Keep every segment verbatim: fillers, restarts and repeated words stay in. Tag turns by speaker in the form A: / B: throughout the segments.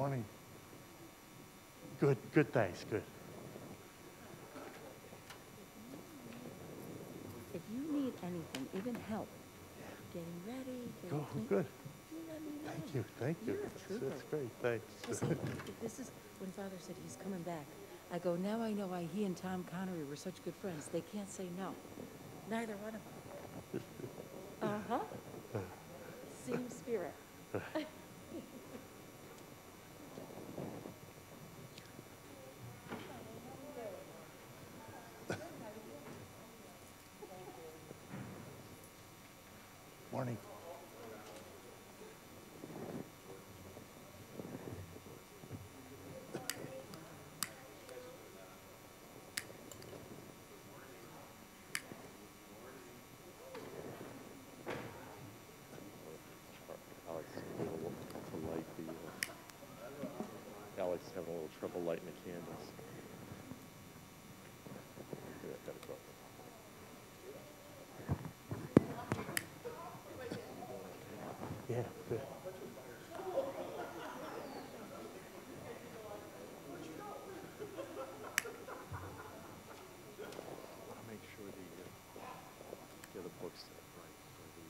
A: Morning. Good, good, thanks, good.
B: If you need anything, even help, getting ready, getting
A: Oh,
B: clean,
A: good.
B: you let me know.
A: Thank you, thank you.
B: You're a
A: That's,
B: trooper.
A: that's great, thanks.
B: I say, this is when Father said he's coming back. I go, now I know why he and Tom Connery were such good friends. They can't say no. Neither one of them. Uh-huh. Same spirit.
A: Morning.
C: Alex, a little to light the, uh, Alex having a little trouble lighting the candles. Yeah, gotta go.
A: Yeah, good.
C: I'll make sure the, uh, the other book's set right for the,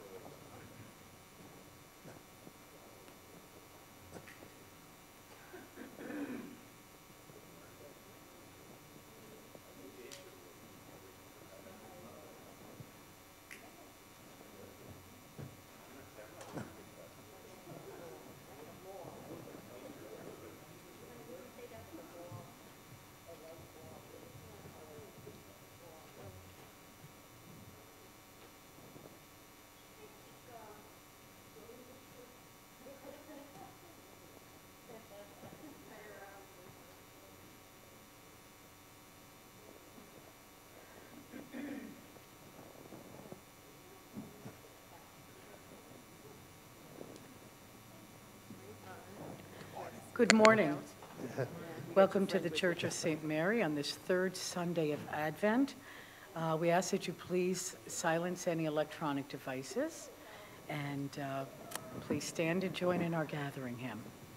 D: Good morning. Welcome to the Church of Saint Mary on this third Sunday of Advent. Uh, we ask that you please silence any electronic devices and uh, please stand and join in our gathering hymn.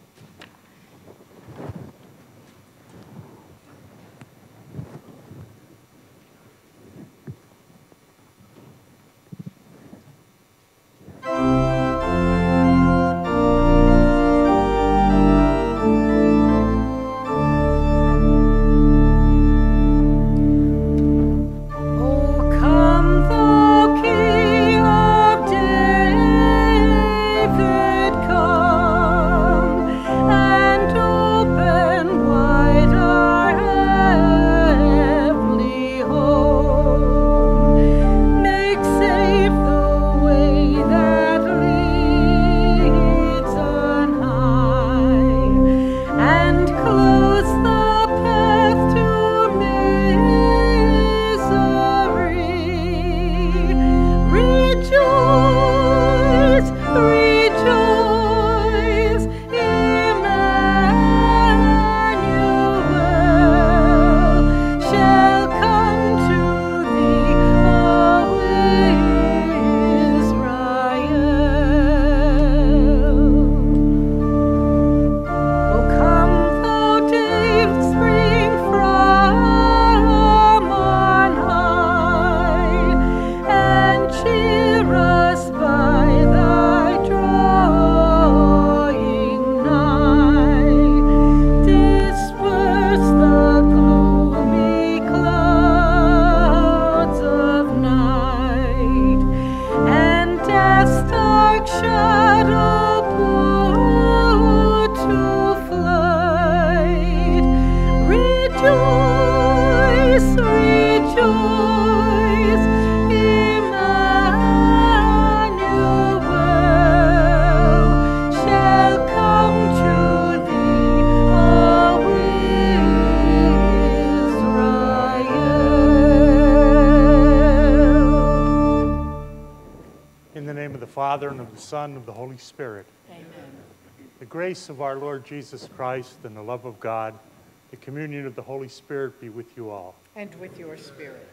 A: Father, and of the Son, and of the Holy Spirit.
D: Amen.
A: The grace of our Lord Jesus Christ and the love of God, the communion of the Holy Spirit be with you all.
D: And with your spirit.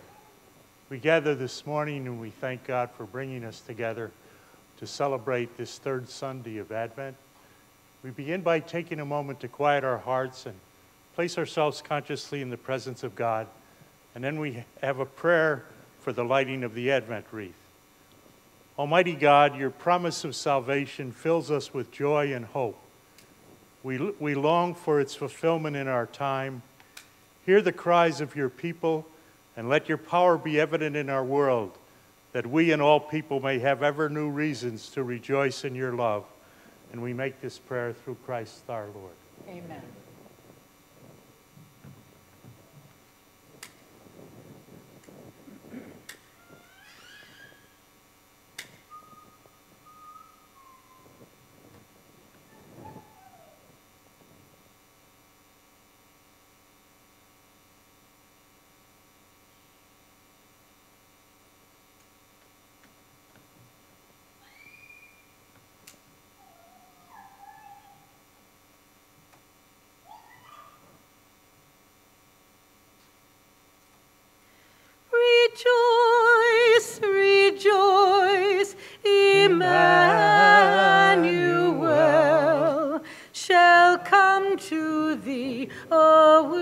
A: We gather this morning and we thank God for bringing us together to celebrate this third Sunday of Advent. We begin by taking a moment to quiet our hearts and place ourselves consciously in the presence of God, and then we have a prayer for the lighting of the Advent wreath. Almighty God, your promise of salvation fills us with joy and hope. We, we long for its fulfillment in our time. Hear the cries of your people, and let your power be evident in our world, that we and all people may have ever new reasons to rejoice in your love. And we make this prayer through Christ our Lord.
D: Amen. Rejoice, rejoice, Emmanuel shall come to thee, O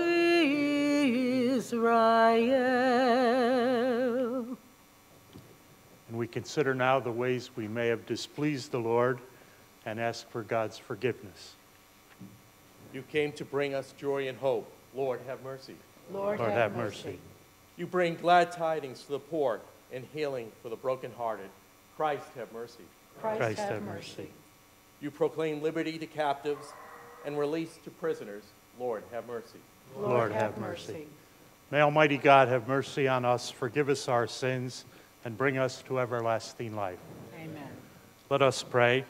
D: Israel.
A: And we consider now the ways we may have displeased the Lord and ask for God's forgiveness.
E: You came to bring us joy and hope. Lord, have mercy.
D: Lord,
A: Lord,
D: have
A: have mercy.
E: You bring glad tidings to the poor and healing for the brokenhearted. Christ, have mercy.
D: Christ,
A: Christ
D: have
A: have
D: mercy.
A: mercy.
E: You proclaim liberty to captives and release to prisoners. Lord, have mercy.
A: Lord, have mercy. May Almighty God have mercy on us, forgive us our sins, and bring us to everlasting life.
D: Amen.
A: Let us pray.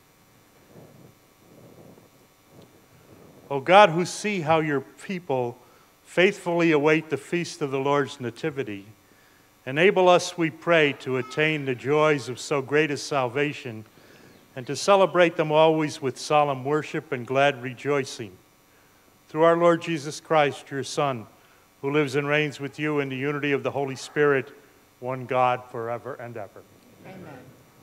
A: O God, who see how your people faithfully await the feast of the Lord's nativity, enable us, we pray, to attain the joys of so great a salvation and to celebrate them always with solemn worship and glad rejoicing. Through our Lord Jesus Christ, your Son, who lives and reigns with you in the unity of the Holy Spirit, one God, forever and ever.
D: Amen.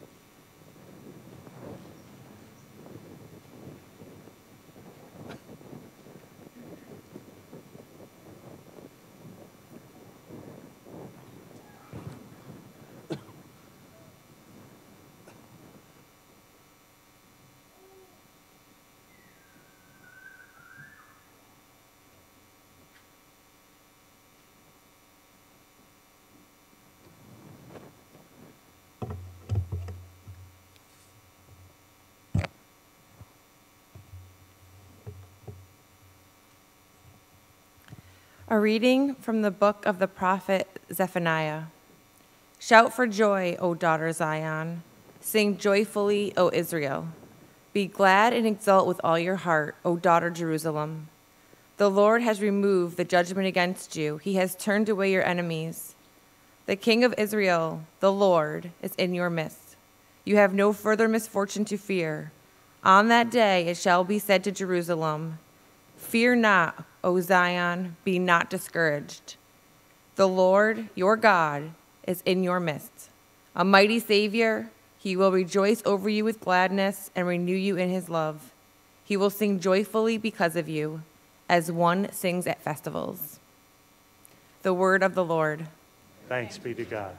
F: A reading from the book of the prophet Zephaniah. Shout for joy, O daughter Zion. Sing joyfully, O Israel. Be glad and exult with all your heart, O daughter Jerusalem. The Lord has removed the judgment against you. He has turned away your enemies. The King of Israel, the Lord, is in your midst. You have no further misfortune to fear. On that day it shall be said to Jerusalem, fear not, O Zion, be not discouraged. The Lord, your God, is in your midst. A mighty Savior, he will rejoice over you with gladness and renew you in his love. He will sing joyfully because of you, as one sings at festivals. The word of the Lord.
A: Thanks be to God.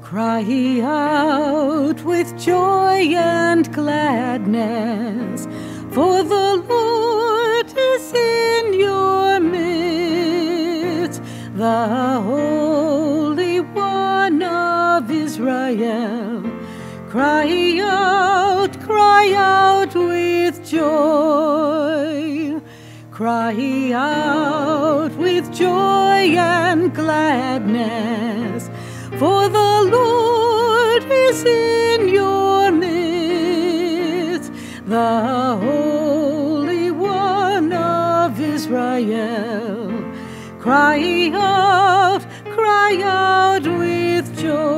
D: Cry out with joy and gladness, for the Lord is in your midst, the Holy One of Israel. Cry out, cry out with joy. Cry out with joy and gladness, for the Lord is in your midst, the Holy One of Israel. Cry out, cry out with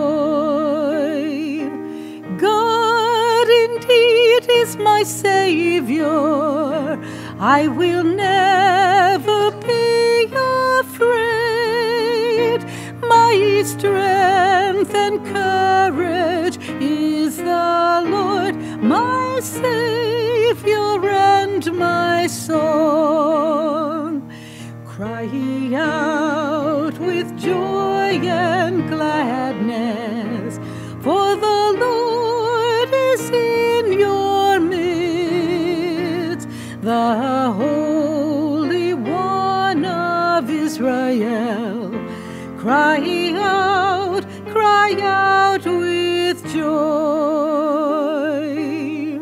D: joy. God indeed is my Savior, I will never be afraid. My strength and courage is the Lord, my Savior and my song. Cry out with joy and gladness, for the Lord is in your midst, the Holy One of Israel. Cry out, cry out with joy.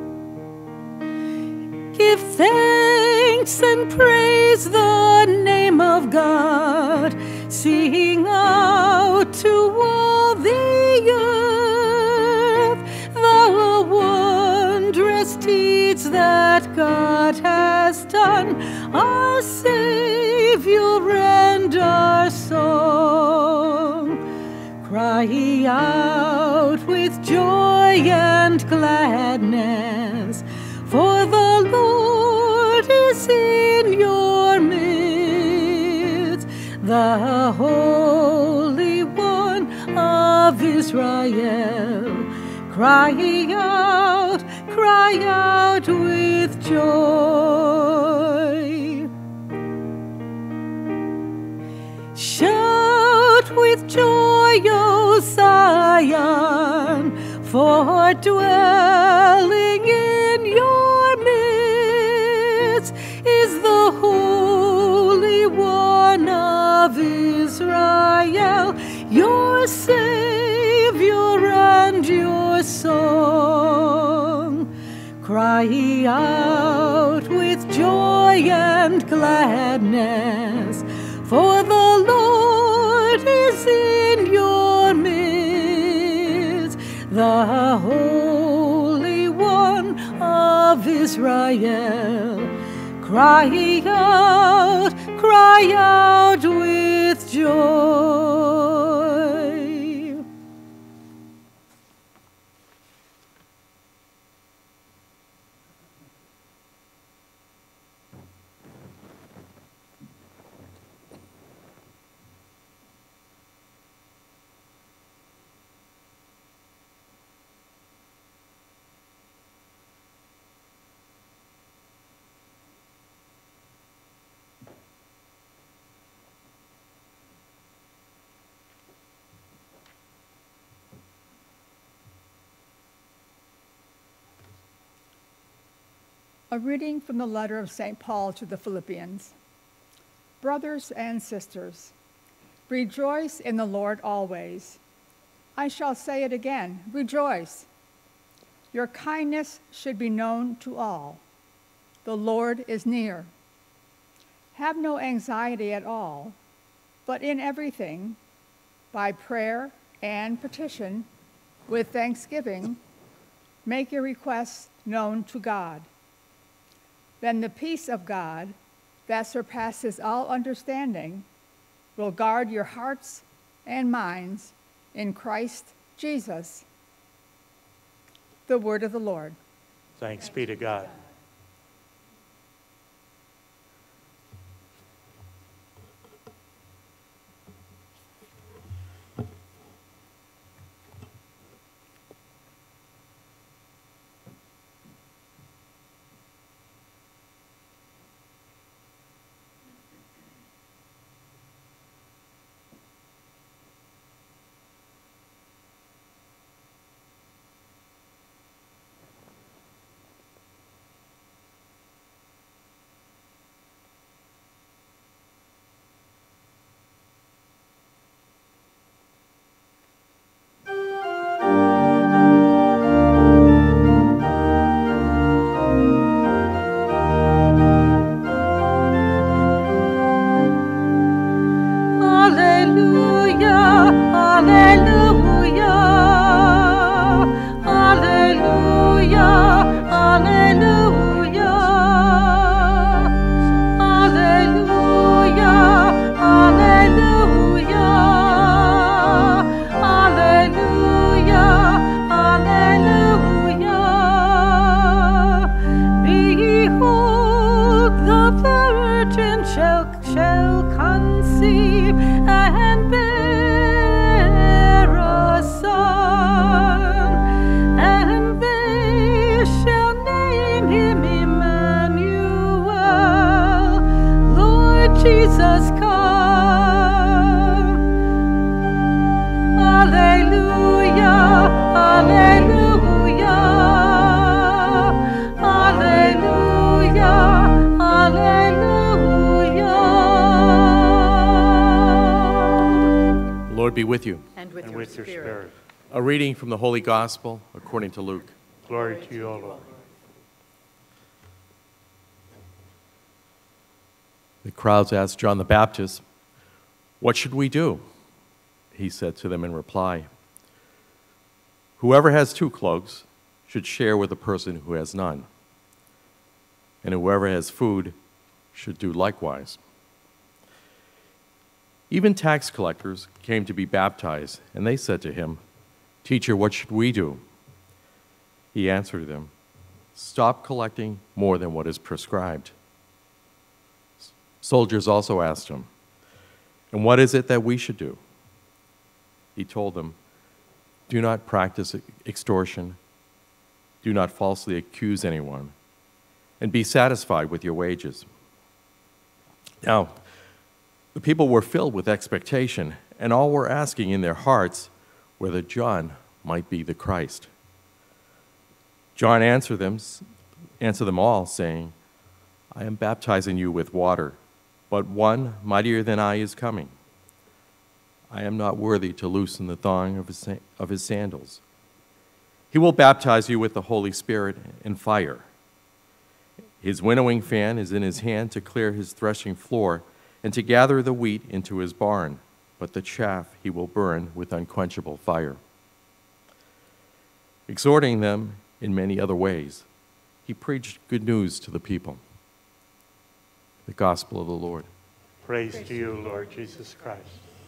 D: Give thanks and praise the name of God. Sing out to all the earth the wondrous deeds that God has done, our Savior and our song. Cry out with joy and gladness, for the Lord is in your midst, the Holy One of Israel. Cry out, cry out with joy. Shout with joy, O Zion, for dwelling in your midst is the Holy One of Israel, your Savior and your song. Cry out with joy and gladness, for the Lord is in your midst, the Holy One of Israel. Cry out, cry out with joy.
G: A reading from the letter of Saint Paul to the Philippians. Brothers and sisters, rejoice in the Lord always. I shall say it again, rejoice. Your kindness should be known to all. The Lord is near. Have no anxiety at all, but in everything, by prayer and petition, with thanksgiving, make your requests known to God. Then the peace of God, that surpasses all understanding, will guard your hearts and minds in Christ Jesus. The word of the Lord.
A: Thanks be to God.
E: with you.
D: And with
A: And
D: your
A: with your
D: spirit.
A: spirit.
E: A reading from the Holy Gospel according to Luke.
A: Glory to you, O Lord.
E: The crowds asked John the Baptist, "What should we do?" He said to them in reply, "Whoever has two cloaks should share with the person who has none, and whoever has food should do likewise." Even tax collectors came to be baptized, and they said to him, "Teacher, what should we do?" He answered them, "Stop collecting more than what is prescribed." Soldiers also asked him, "And what is it that we should do?" He told them, "Do not practice extortion, do not falsely accuse anyone, and be satisfied with your wages." Now, the people were filled with expectation, and all were asking in their hearts whether John might be the Christ. John answered them, answered them all, saying, "I am baptizing you with water, but one mightier than I is coming. I am not worthy to loosen the thong of his, of his sandals. He will baptize you with the Holy Spirit and fire. His winnowing fan is in his hand to clear his threshing floor and to gather the wheat into his barn, but the chaff he will burn with unquenchable fire." Exhorting them in many other ways, he preached good news to the people. The Gospel of the Lord.
A: Praise, Praise to you, Lord Jesus Christ.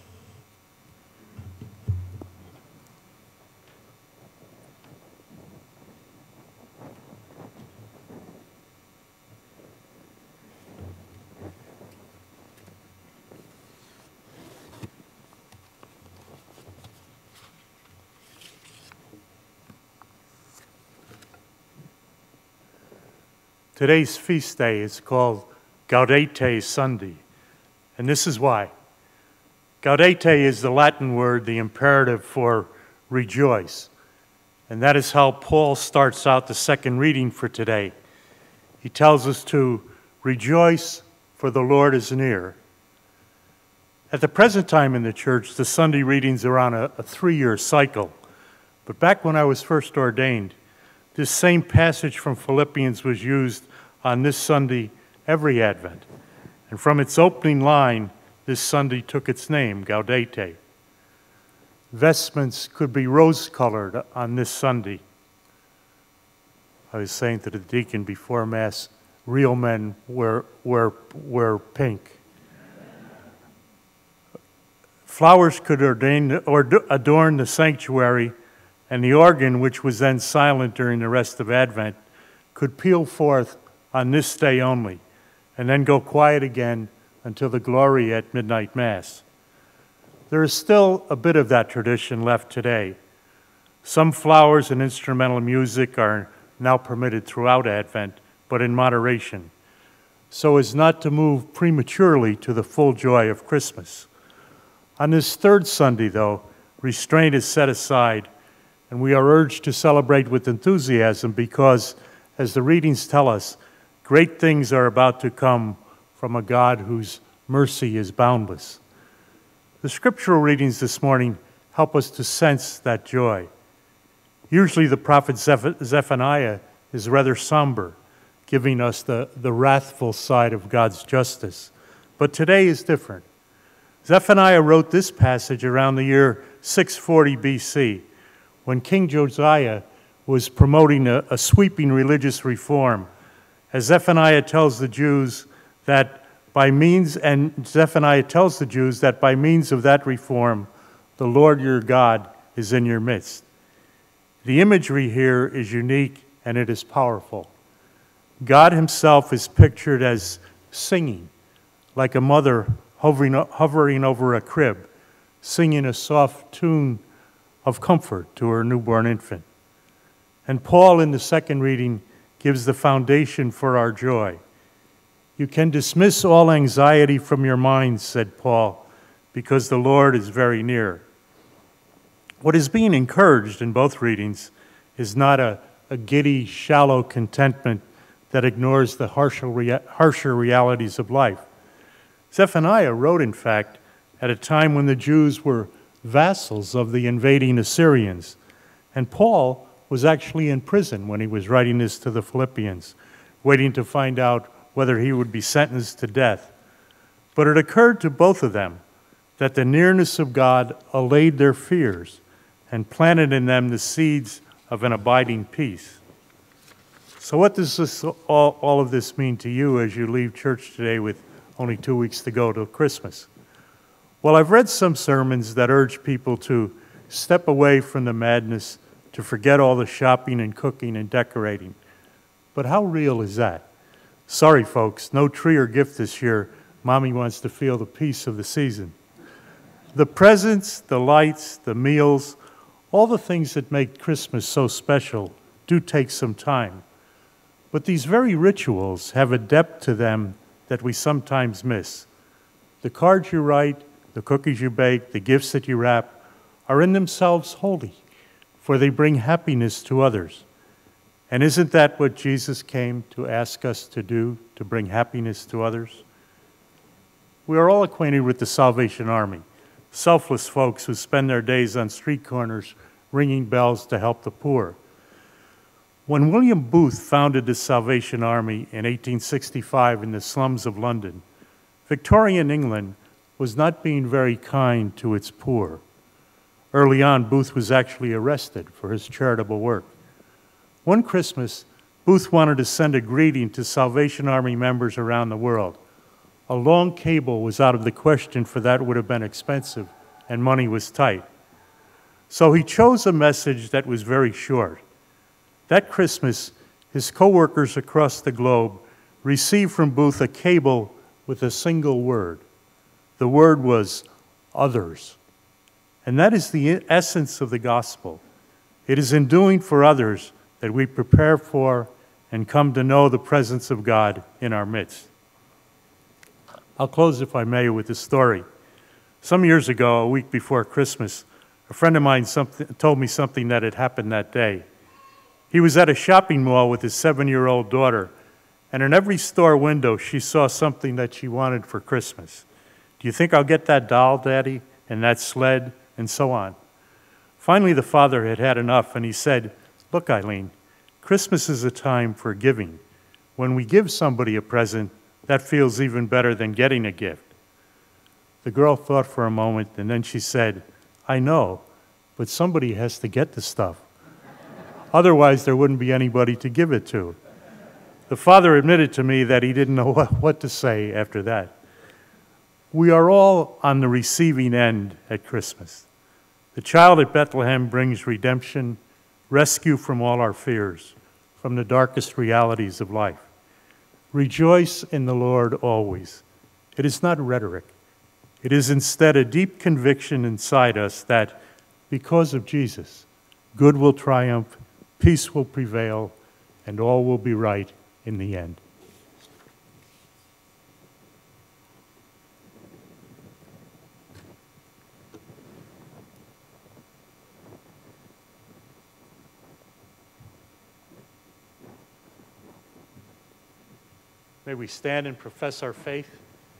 A: Today's feast day is called Gaudete Sunday, and this is why. Gaudete is the Latin word, the imperative for rejoice, and that is how Paul starts out the second reading for today. He tells us to rejoice, for the Lord is near. At the present time in the church, the Sunday readings are on a, a three-year cycle, but back when I was first ordained, this same passage from Philippians was used on this Sunday every Advent. And from its opening line, this Sunday took its name, Gaudete. Vestments could be rose-colored on this Sunday. I was saying to the deacon before Mass, real men wear, wear, wear pink. Flowers could ordain, or adorn the sanctuary, and the organ, which was then silent during the rest of Advent, could peal forth on this day only, and then go quiet again until the glory at midnight Mass. There is still a bit of that tradition left today. Some flowers and instrumental music are now permitted throughout Advent, but in moderation, so as not to move prematurely to the full joy of Christmas. On this third Sunday, though, restraint is set aside, and we are urged to celebrate with enthusiasm because, as the readings tell us, great things are about to come from a God whose mercy is boundless. The scriptural readings this morning help us to sense that joy. Usually the prophet Zeph- Zephaniah is rather somber, giving us the, the wrathful side of God's justice. But today is different. Zephaniah wrote this passage around the year six forty B C, when King Josiah was promoting a, a sweeping religious reform, as Zephaniah tells the Jews that by means, and Zephaniah tells the Jews that by means of that reform, the Lord your God is in your midst. The imagery here is unique and it is powerful. God himself is pictured as singing, like a mother hovering, hovering over a crib, singing a soft tune of comfort to her newborn infant. And Paul, in the second reading, gives the foundation for our joy. You can dismiss all anxiety from your minds, said Paul, because the Lord is very near. What is being encouraged in both readings is not a, a giddy, shallow contentment that ignores the harsher, rea- harsher realities of life. Zephaniah wrote, in fact, at a time when the Jews were vassals of the invading Assyrians. And Paul was actually in prison when he was writing this to the Philippians, waiting to find out whether he would be sentenced to death. But it occurred to both of them that the nearness of God allayed their fears and planted in them the seeds of an abiding peace. So what does this, all, all of this mean to you as you leave church today with only two weeks to go till Christmas? Well, I've read some sermons that urge people to step away from the madness, to forget all the shopping and cooking and decorating. But how real is that? Sorry, folks, no tree or gift this year. Mommy wants to feel the peace of the season. The presents, the lights, the meals, all the things that make Christmas so special do take some time. But these very rituals have a depth to them that we sometimes miss. The cards you write, the cookies you bake, the gifts that you wrap are in themselves holy, for they bring happiness to others. And isn't that what Jesus came to ask us to do, to bring happiness to others? We are all acquainted with the Salvation Army, selfless folks who spend their days on street corners ringing bells to help the poor. When William Booth founded the Salvation Army in eighteen sixty-five in the slums of London, Victorian England was not being very kind to its poor. Early on, Booth was actually arrested for his charitable work. One Christmas, Booth wanted to send a greeting to Salvation Army members around the world. A long cable was out of the question, for that would have been expensive, and money was tight. So he chose a message that was very short. That Christmas, his co-workers across the globe received from Booth a cable with a single word. The word was others. And that is the essence of the gospel. It is in doing for others that we prepare for and come to know the presence of God in our midst. I'll close, if I may, with a story. Some years ago, a week before Christmas, a friend of mine something, told me something that had happened that day. He was at a shopping mall with his seven-year-old daughter, and in every store window she saw something that she wanted for Christmas. Do you think I'll get that doll, Daddy, and that sled, and so on? Finally, the father had had enough, and he said, "Look, Eileen, Christmas is a time for giving. When we give somebody a present, that feels even better than getting a gift." The girl thought for a moment, and then she said, "I know, but somebody has to get the stuff. Otherwise, there wouldn't be anybody to give it to." The father admitted to me that he didn't know what to say after that. We are all on the receiving end at Christmas. The child at Bethlehem brings redemption, rescue from all our fears, from the darkest realities of life. Rejoice in the Lord always. It is not rhetoric. It is instead a deep conviction inside us that because of Jesus, good will triumph, peace will prevail, and all will be right in the end. May we stand and profess our faith.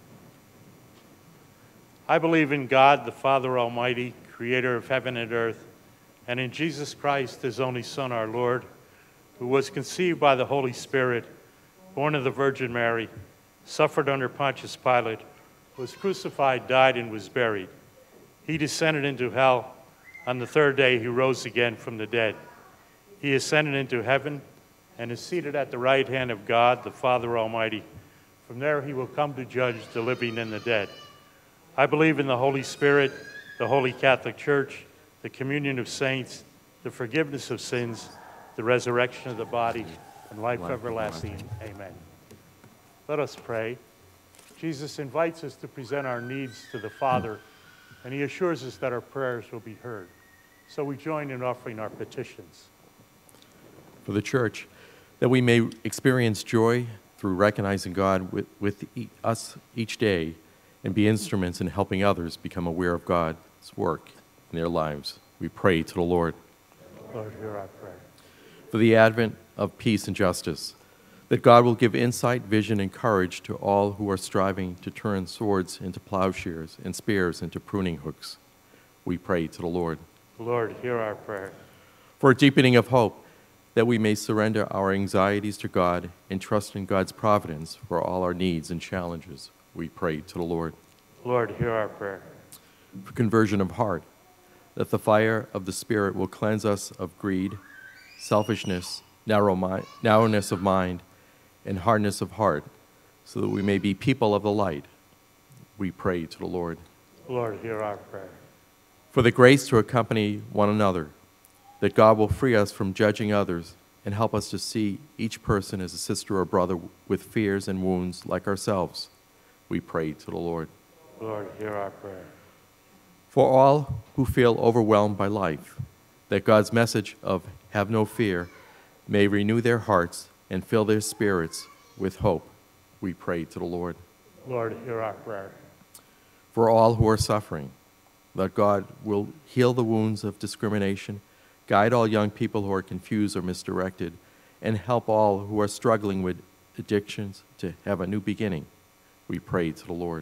A: I believe in God, the Father Almighty, creator of heaven and earth, and in Jesus Christ, his only Son, our Lord, who was conceived by the Holy Spirit, born of the Virgin Mary, suffered under Pontius Pilate, was crucified, died, and was buried. He descended into hell. On the third day, he rose again from the dead. He ascended into heaven and is seated at the right hand of God, the Father Almighty. From there, he will come to judge the living and the dead. I believe in the Holy Spirit, the Holy Catholic Church, the communion of saints, the forgiveness of sins, the resurrection of the body, and life everlasting. Amen. Let us pray. Jesus invites us to present our needs to the Father, and he assures us that our prayers will be heard. So we join in offering our petitions.
E: For the church, that we may experience joy through recognizing God with, with e- us each day and be instruments in helping others become aware of God's work in their lives. We pray to the Lord.
A: Lord, hear our prayer.
E: For the advent of peace and justice, that God will give insight, vision, and courage to all who are striving to turn swords into plowshares and spears into pruning hooks. we pray to the Lord.
A: Lord, hear our prayer.
E: For a deepening of hope, that we may surrender our anxieties to God and trust in God's providence for all our needs and challenges, we pray to the Lord.
A: Lord, hear our prayer.
E: For conversion of heart, that the fire of the Spirit will cleanse us of greed, selfishness, narrow mind, narrowness of mind, and hardness of heart, so that we may be people of the light, we pray to the Lord.
A: Lord, hear our prayer.
E: For the grace to accompany one another, that God will free us from judging others and help us to see each person as a sister or brother with fears and wounds like ourselves, we pray to the Lord.
A: Lord, hear our prayer.
E: For all who feel overwhelmed by life, that God's message of have no fear may renew their hearts and fill their spirits with hope, we pray to the Lord.
A: Lord, hear our prayer.
E: For all who are suffering, that God will heal the wounds of discrimination, guide all young people who are confused or misdirected, and help all who are struggling with addictions to have a new beginning, we pray to the Lord.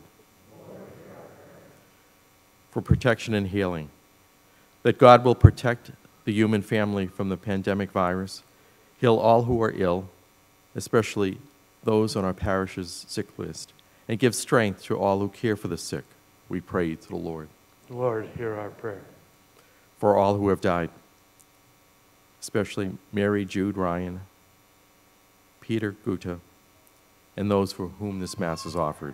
E: For protection and healing, that God will protect the human family from the pandemic virus, heal all who are ill, especially those on our parish's sick list, and give strength to all who care for the sick, we pray to the Lord.
A: Lord, hear our prayer.
E: For all who have died, especially Mary Jude Ryan, Peter Guta, and those for whom this Mass is offered.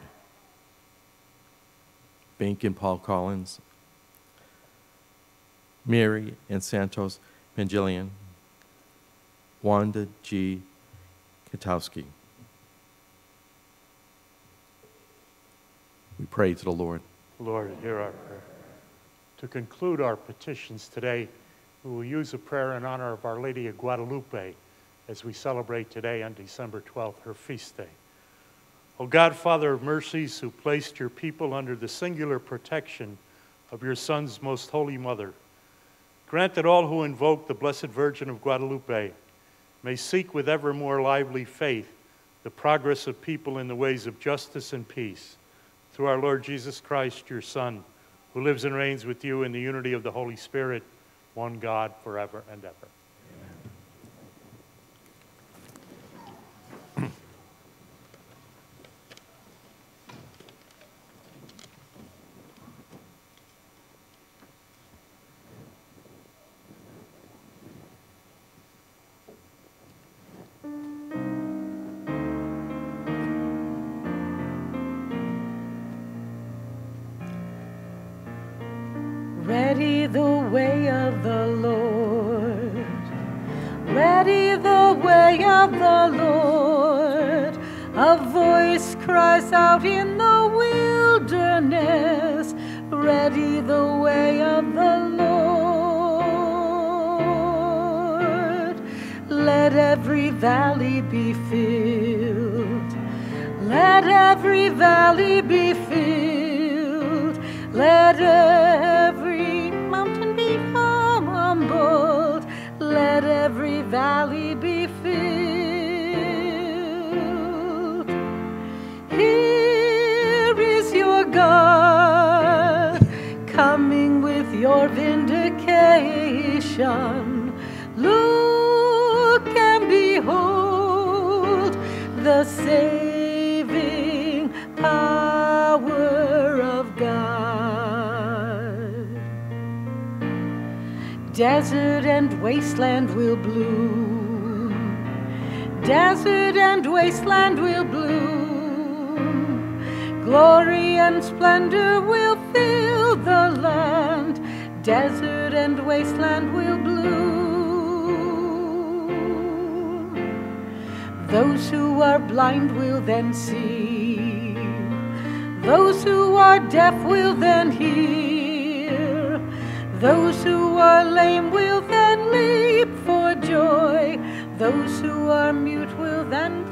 E: Bink and Paul Collins, Mary and Santos Pangilian, Wanda G. Katowski. We pray to the Lord.
A: Lord, hear our prayer. To conclude our petitions today, we will use a prayer in honor of Our Lady of Guadalupe as we celebrate today on December twelfth, her feast day. O God, Father of mercies, who placed your people under the singular protection of your Son's most holy mother, grant that all who invoke the Blessed Virgin of Guadalupe may seek with ever more lively faith the progress of people in the ways of justice and peace. Through our Lord Jesus Christ, your Son, who lives and reigns with you in the unity of the Holy Spirit, one God, forever and ever.
D: Ready the way of the Lord, ready the way of the Lord. A voice cries out in the wilderness, ready the way of the Lord. Let every valley be filled, let every valley be filled, let every mountain be humbled, let every valley be filled. Here is your God, coming with your vindication. Look and behold the saving power of God. Desert and wasteland will bloom, desert and wasteland will bloom, glory and splendor will fill the land, desert and wasteland will bloom. Those who are blind will then see, those who are deaf will then hear, those who are lame will then leap for joy, those who are mute will then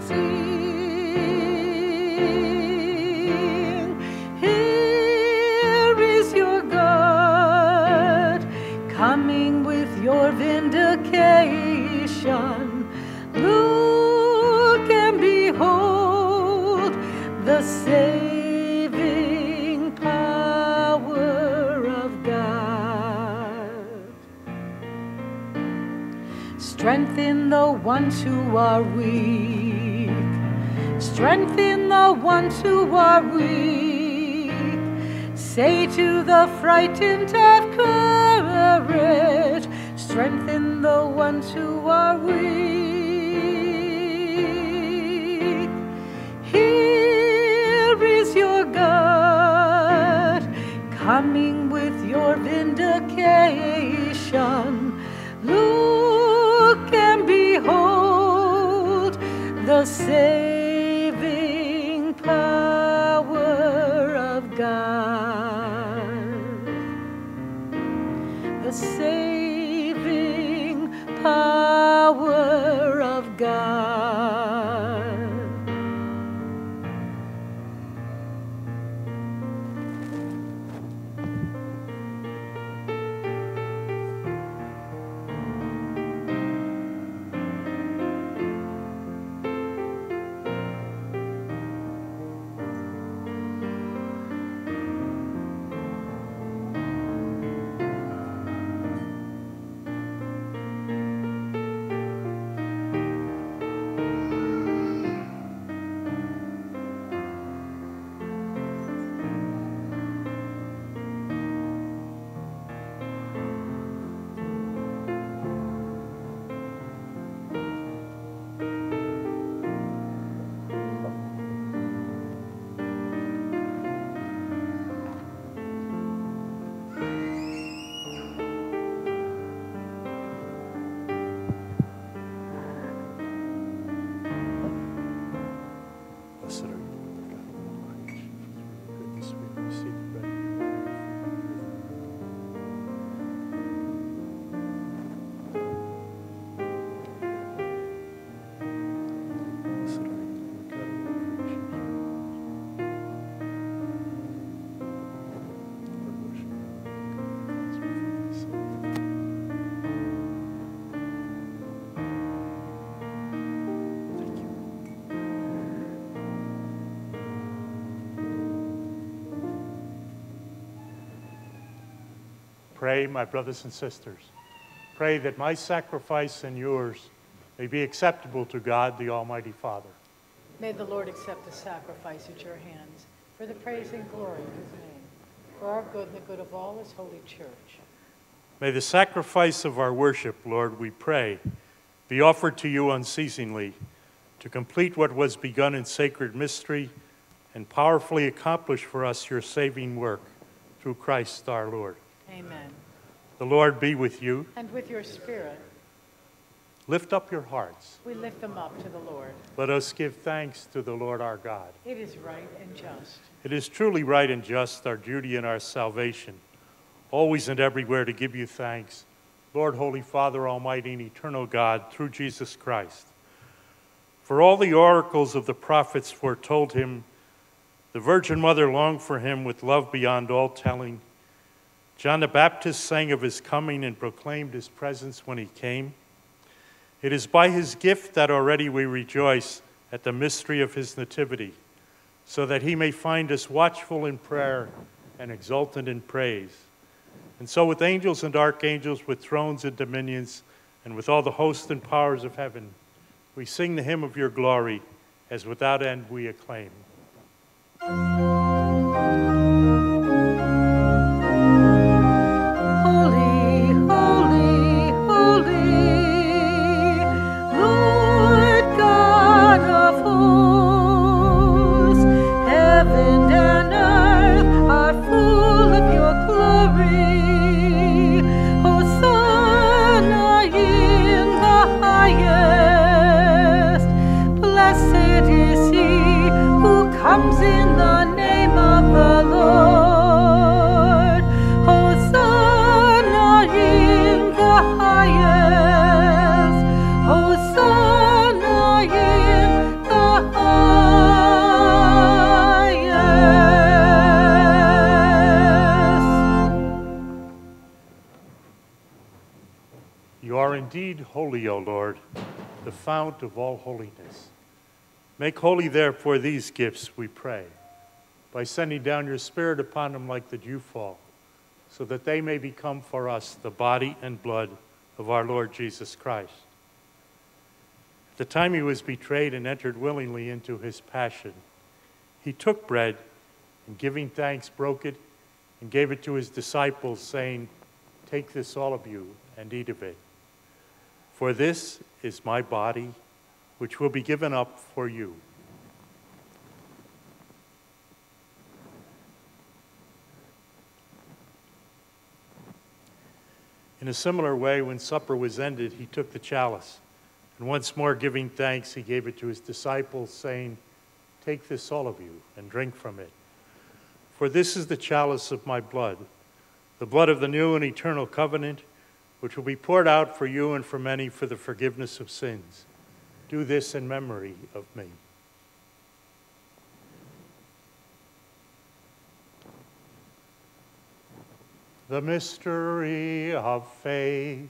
D: sing. Here is your God, coming with your vindication. Look and behold the saving power of God. Strengthen the ones who are weak. Strengthen the ones who are weak. Say to the frightened, have courage. Strengthen the ones who are weak. Here is your God, coming with your vindication. Look and behold the saving power of God. The saving power of God.
A: Blessed are you, Lord God of all creation. For your goodness we have received bread and blessed are you, Lord God of all creation. Lord, worship you, cleanse me from my sin. Thank you. Pray, my brothers and sisters. Pray that my sacrifice and yours may be acceptable to God, the Almighty Father.
D: May the Lord accept the sacrifice at your hands for the praise and glory of his name, for our good and the good of all his holy church.
A: May the sacrifice of our worship, Lord, we pray, be offered to you unceasingly to complete what was begun in sacred mystery and powerfully accomplish for us your saving work through Christ our Lord.
D: Amen.
A: The Lord be with you.
D: And with your spirit,
A: Lift up your hearts.
D: we lift them up to the Lord.
A: Let us give thanks to the Lord our God.
D: It is right and just.
A: It is truly right and just, our duty and our salvation, always and everywhere to give you thanks, Lord, Holy Father, Almighty and eternal God, through Jesus Christ. For all the oracles of the prophets foretold him, the Virgin Mother longed for him with love beyond all telling. John the Baptist sang of his coming and proclaimed his presence when he came. It is by his gift that already we rejoice at the mystery of his nativity, so that he may find us watchful in prayer and exultant in praise. And so with angels and archangels, with thrones and dominions, and with all the hosts and powers of heaven, we sing the hymn of your glory, as without end we acclaim.
D: Holy, holy, holy, Lord God of hosts, heaven and earth are full of your glory. Hosanna in the highest. Blessed is he who comes in the name of the Lord. Hosanna in the highest. Hosanna in the highest.
A: You are indeed holy, O Lord, the fount of all holiness. Make holy, therefore, these gifts, we pray, by sending down your Spirit upon them like the dewfall, so that they may become for us the body and blood of our Lord Jesus Christ. the time he was betrayed and entered willingly into his passion, he took bread and giving thanks broke it and gave it to his disciples, saying, "Take this, all of you, and eat of it. For this is my body, which will be given up for you." In a similar way, when supper was ended, he took the chalice, and once more giving thanks, he gave it to his disciples, saying, "Take this, all of you, and drink from it. For this is the chalice of my blood, the blood of the new and eternal covenant, which will be poured out for you and for many for the forgiveness of sins. Do this in memory of me." The mystery of faith.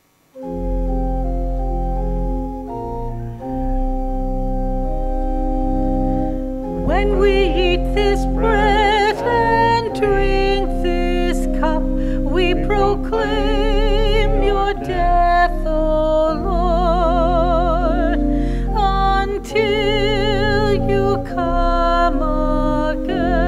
D: When we eat this bread and drink this cup, we proclaim your death, O Lord, until you come again.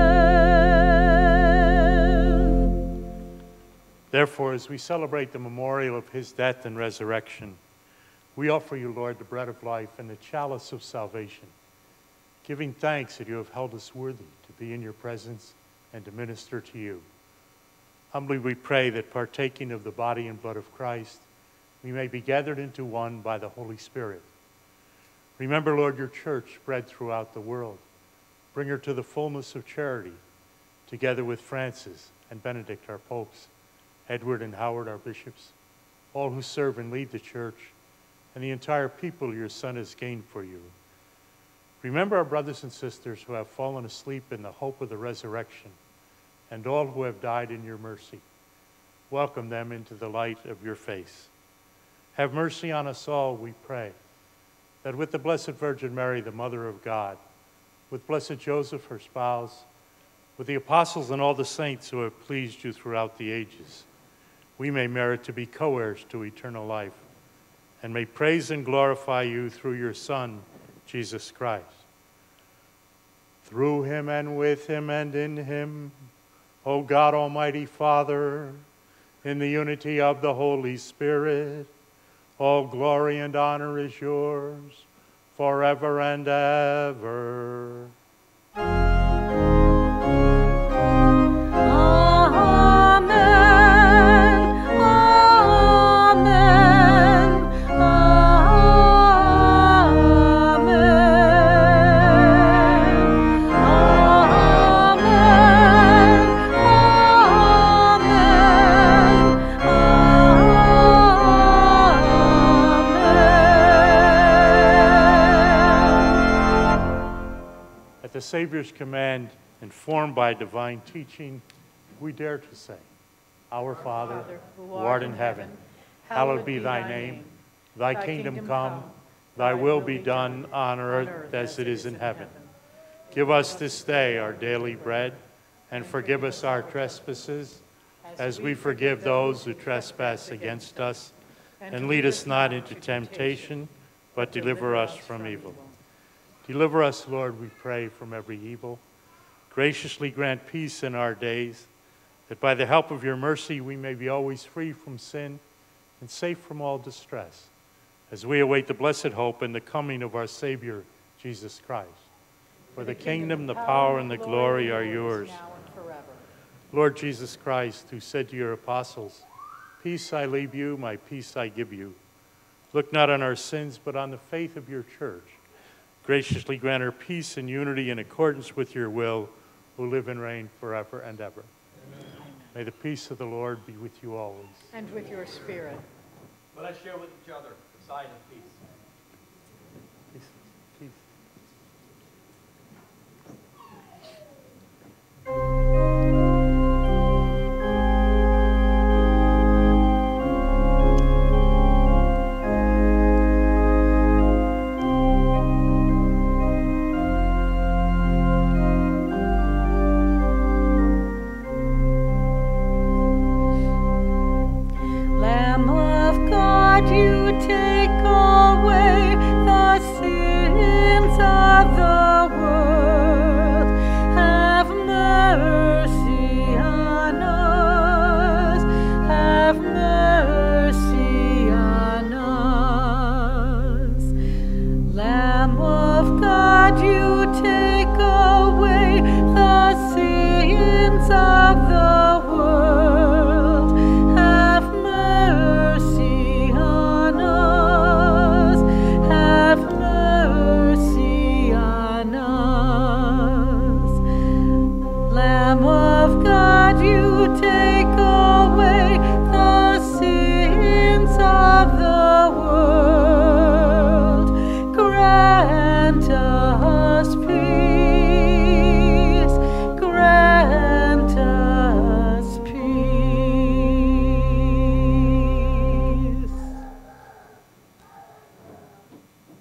A: Therefore, as we celebrate the memorial of his death and resurrection, we offer you, Lord, the bread of life and the chalice of salvation, giving thanks that you have held us worthy to be in your presence and to minister to you. Humbly we pray that partaking of the body and blood of Christ, we may be gathered into one by the Holy Spirit. Remember, Lord, your church spread throughout the world. Bring her to the fullness of charity, together with Francis and Benedict, our popes, Edward and Howard, our bishops, all who serve and lead the church, and the entire people your Son has gained for you. Remember our brothers and sisters who have fallen asleep in the hope of the resurrection, and all who have died in your mercy. Welcome them into the light of your face. Have mercy on us all, we pray, that with the Blessed Virgin Mary, the Mother of God, with Blessed Joseph, her spouse, with the apostles and all the saints who have pleased you throughout the ages, we may merit to be co-heirs to eternal life, and may praise and glorify you through your Son, Jesus Christ. Through him and with him and in him, O God, Almighty Father, in the unity of the Holy Spirit, all glory and honor is yours forever and ever. The Savior's command, informed by divine teaching, we dare to say, Our Father, who art in heaven, hallowed be thy name. Thy kingdom come, thy will be done on earth as it is in heaven. Give us this day our daily bread, and forgive us our trespasses, as we forgive those who trespass against us. And lead us not into temptation, but deliver us from evil. Deliver us, Lord, we pray, from every evil. Graciously grant peace in our days, that by the help of your mercy we may be always free from sin and safe from all distress, as we await the blessed hope and the coming of our Savior, Jesus Christ. For the kingdom, the power, and the glory are yours. Lord Jesus Christ, who said to your apostles, "Peace I leave you, my peace I give you," look not on our sins, but on the faith of your church. Graciously grant her peace and unity in accordance with your will, who live and reign forever and ever. Amen. May the peace of the Lord be with you always.
D: And with your spirit.
H: Let us share with each other the sign of peace.
A: Peace. Peace.
D: Lamb of God, you take away the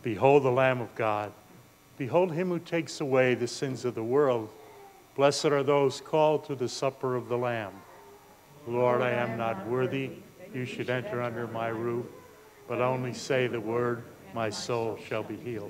A: Behold the Lamb of God. Behold him who takes away the sins of the world. Blessed are those called to the supper of the Lamb. Lord, I am not worthy you should enter under my roof, but only say the word, my soul shall be healed.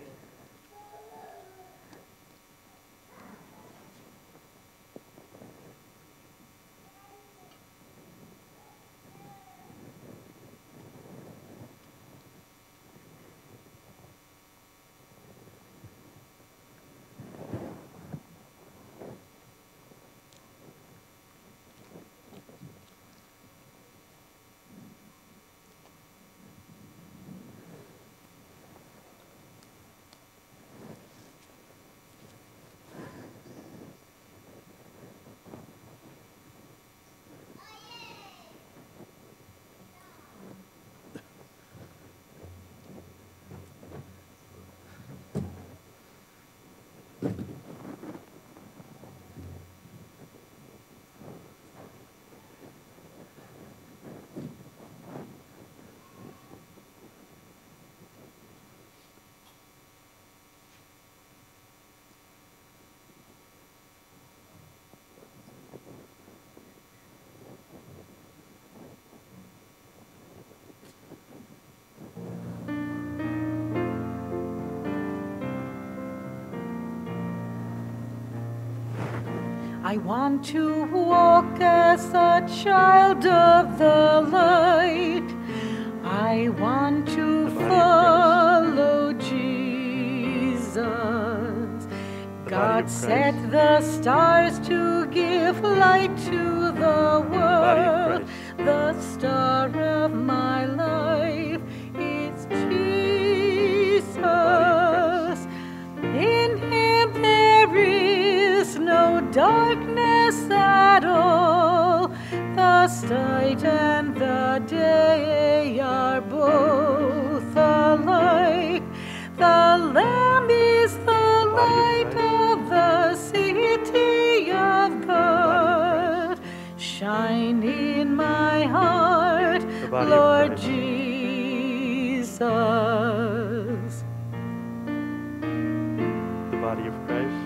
D: I want to walk as a child of the light. I want to follow Jesus. God set the stars to give light to the world. The star of my life is Jesus. In him there is no darkness at all. The night and the day are both alike. The Lamb is the light of the city of God. Shine in my heart, Lord Jesus.
A: The body of Christ.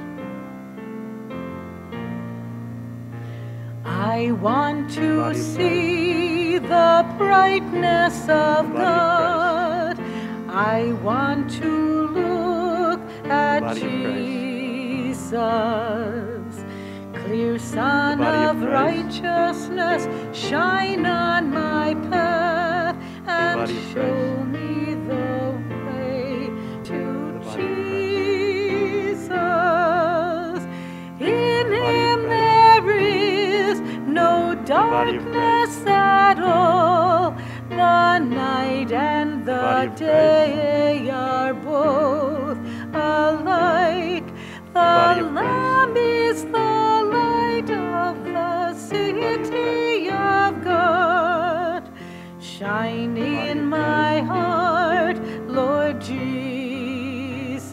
D: I want to see the brightness of God. I want to look at Jesus, clear sun of righteousness, shine on my path and show me the way to Jesus. In him there is no darkness at all. The night and the day are both alike. The Lamb is the light of the city of God. Shine in my heart, Lord Jesus.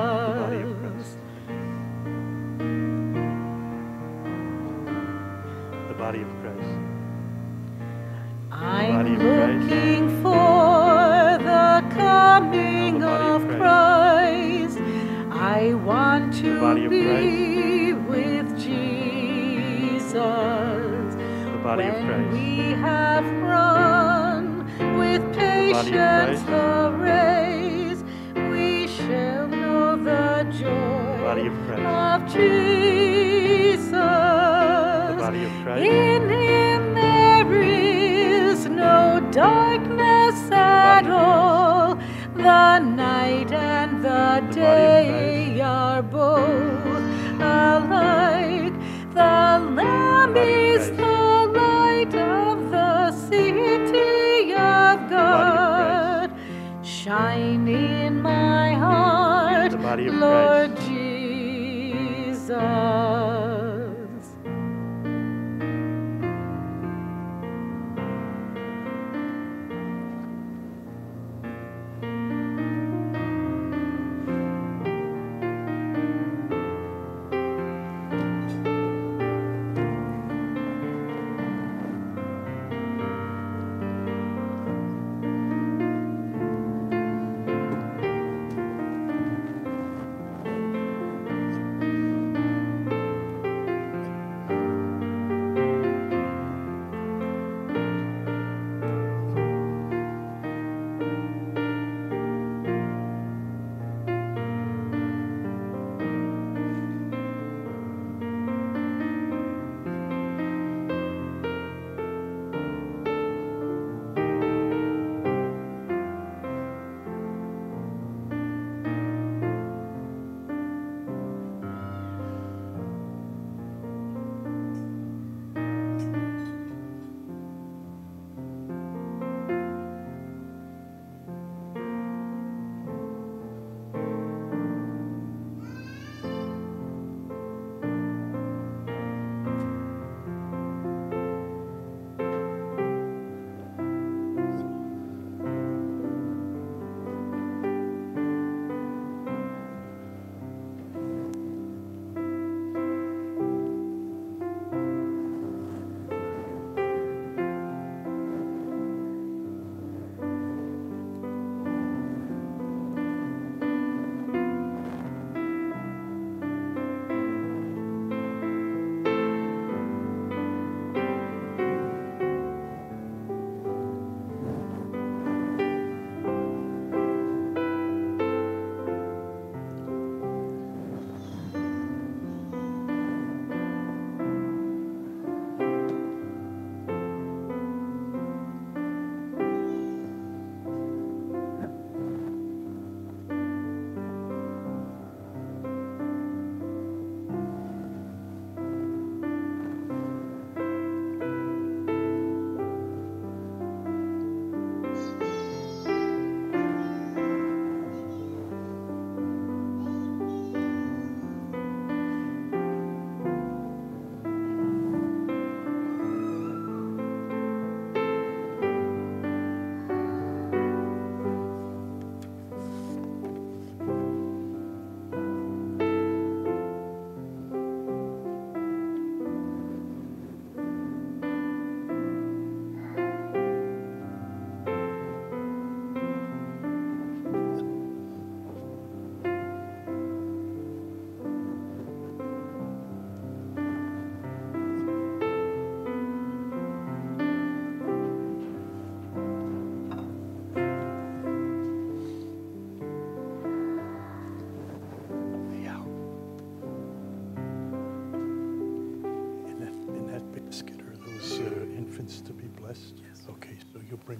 A: The body of Christ.
D: I'm looking for the coming of Christ. I want to be with Jesus. When we have run with patience the race, we shall know the joy of Jesus. In him there is no darkness at all. The night and the day are both alike. The Lamb is the light of the city of God. Shine in my heart, Lord Jesus.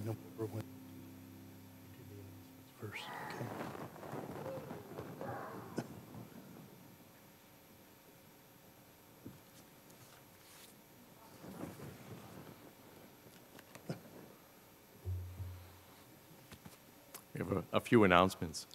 A: them over when first. Okay.
E: We have a, a few announcements.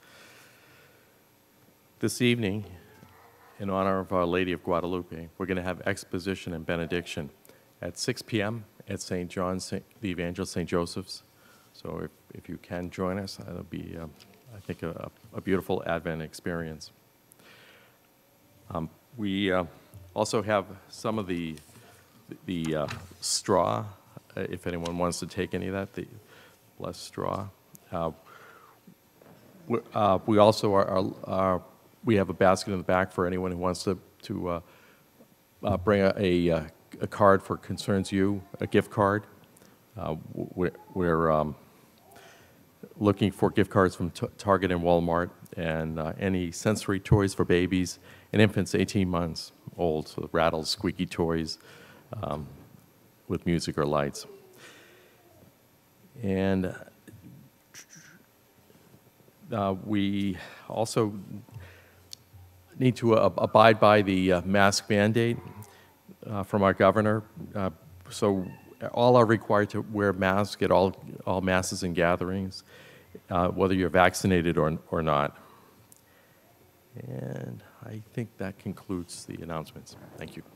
E: This evening, in honor of Our Lady of Guadalupe, we're going to have exposition and benediction at six p m at Saint John's, Saint, the Evangelist Saint Joseph's. So if, if you can join us, that'll be, um, I think, a, a beautiful Advent experience. Um, we uh, also have some of the, the uh, straw, uh, if anyone wants to take any of that, the blessed straw. Uh, we, uh, we also are, are, are, we have a basket in the back for anyone who wants to, to uh, uh, bring a, a, a card for Concerns You, a gift card. Uh, we're we're um, looking for gift cards from T Target and Walmart, and uh, any sensory toys for babies and infants eighteen months old, so rattles, squeaky toys um, with music or lights. And uh, we also need to uh, abide by the uh, mask mandate uh, from our governor. Uh, so all are required to wear masks at all, all masses and gatherings, uh, whether you're vaccinated or, or not. And I think that concludes the announcements. Thank you.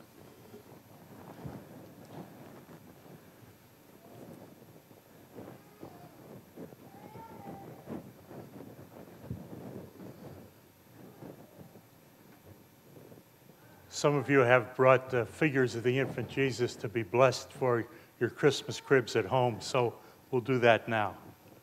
A: Some of you have brought uh, figures of the infant Jesus to be blessed for your Christmas cribs at home, so we'll do that now.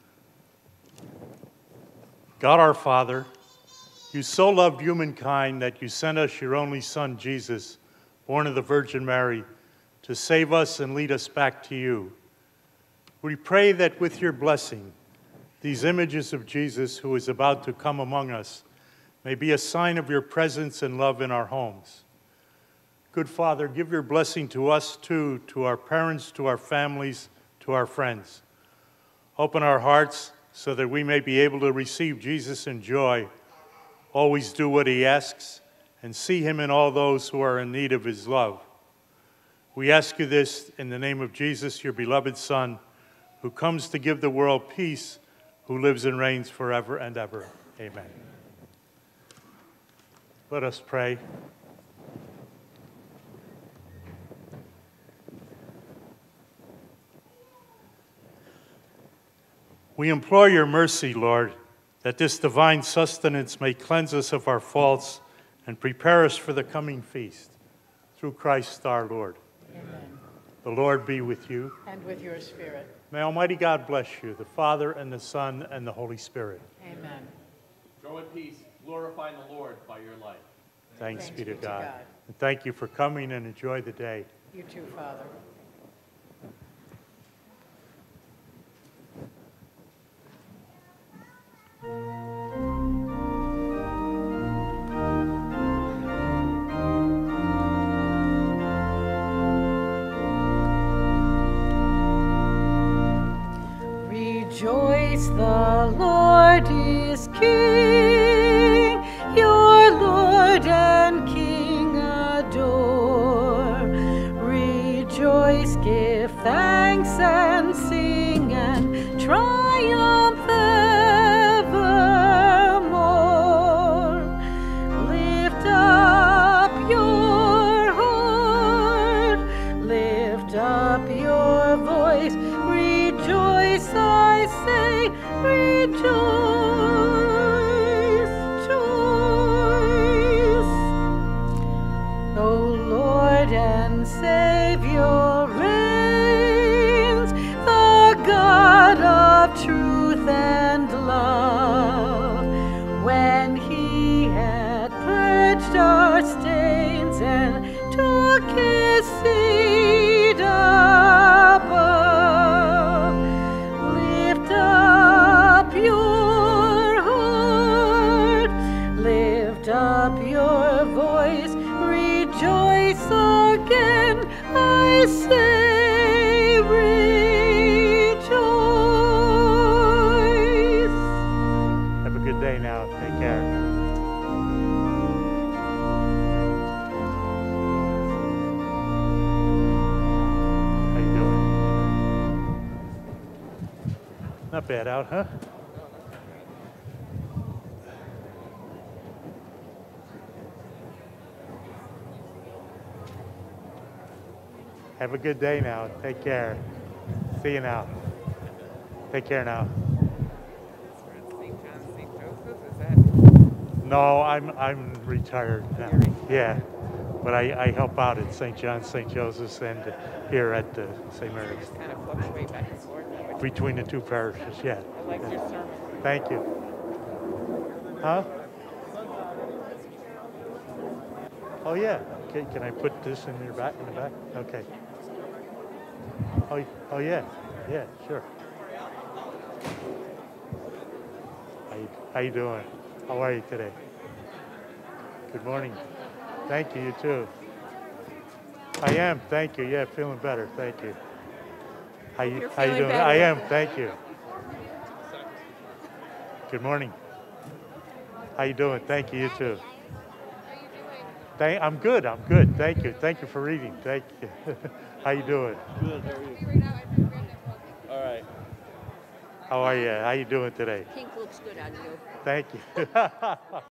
A: God our Father, you so loved humankind that you sent us your only Son, Jesus, born of the Virgin Mary, to save us and lead us back to you. We pray that with your blessing, these images of Jesus who is about to come among us may be a sign of your presence and love in our homes. Good Father, give your blessing to us too, to our parents, to our families, to our friends. Open our hearts so that we may be able to receive Jesus in joy, always do what he asks, and see him in all those who are in need of his love. We ask you this in the name of Jesus, your beloved Son, who comes to give the world peace, who lives and reigns forever and ever. Amen. Let us pray. We implore your mercy, Lord, that this divine sustenance may cleanse us of our faults and prepare us for the coming feast. Through Christ our Lord.
D: Amen.
A: The Lord be with you.
D: And with your spirit.
A: May Almighty God bless you, the Father and the Son and the Holy Spirit.
D: Amen.
E: Go in peace, glorifying the Lord by your life.
A: Thanks,
D: Thanks
A: be to
D: be to
A: God.
D: God.
A: And thank you for coming, and enjoy the day.
D: You too, Father. Rejoice, the Lord is King, your Lord and King adore. Rejoice, give thanks and sing and triumph evermore. Lift up your heart, lift up your voice, rejoice, I say, rejoice, rejoice. O Lord and Savior reigns, the God of truth and love. When he had purged our stains and took his seat above, lift up your heart, lift up your voice, rejoice again, I say, rejoice.
A: now. Take care. How you doing? Not bad out, huh? Have a good day now. Take care. See you now. Take care now.
I: Saint John, Saint Joseph, is that?
A: No, I'm I'm retired now. Yeah, but I, I help out at Saint John, Saint Joseph's, and here at uh, Saint Mary's.
I: Just kind of fluctuate back and forth. Which
A: Between the two parishes, yeah.
I: I liked your sermon.
A: Thank you. Huh? Oh yeah. Okay, can I put this in your back in the back? Okay. Oh, y- oh yeah, yeah, sure. How you, how you doing? How are you today? Good morning. Thank you. You too. I am. Thank you. Yeah, feeling better. Thank you. How you,
F: You're
A: how you
F: feeling
A: doing? I
F: better.
A: am. Thank you. Good morning. How you doing? Thank you. You too. Thank, I'm good. I'm good. Thank you. Thank you for reading. Thank you. How you doing?
C: Good, how are you? All right.
A: How are you? How you doing today?
B: Pink looks good on you.
A: Thank you.